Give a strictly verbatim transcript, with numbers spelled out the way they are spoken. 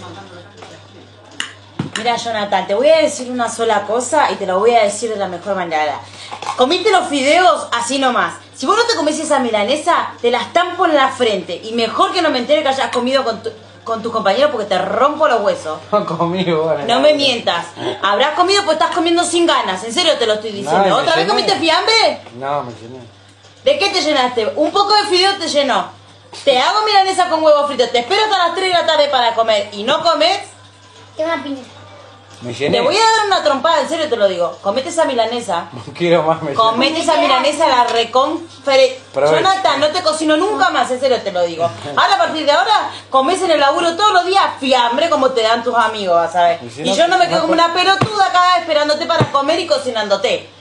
Mira, Jonathan, te voy a decir una sola cosa y te lo voy a decir de la mejor manera. Comiste los fideos así nomás. Si vos no te comés esa milanesa, te la estampo en la frente. Y mejor que no me entere que hayas comido con, tu, con tus compañeros porque te rompo los huesos. No conmigo, bueno, No me mientas. Habrás comido porque estás comiendo sin ganas. En serio te lo estoy diciendo. No, ¿Otra vez llené. comiste fiambre? No, me llené. ¿De qué te llenaste? Un poco de fideo te llenó. Te hago milanesa con huevo frito. Te espero hasta las tres de la tarde para comer. Y no comes. Tengo una piña. Me llené. Te voy a dar una trompada, en serio te lo digo. Comete esa milanesa. No quiero más, me llené. Comete esa milanesa, la reconfere. Provecho. Jonathan, no te cocino nunca más, en serio te lo digo. Ahora a partir de ahora, comés en el laburo todos los días fiambre como te dan tus amigos, vas a ver. Y si Y no, yo no me no quedo como puedo- una pelotuda acá esperándote para comer y cocinándote.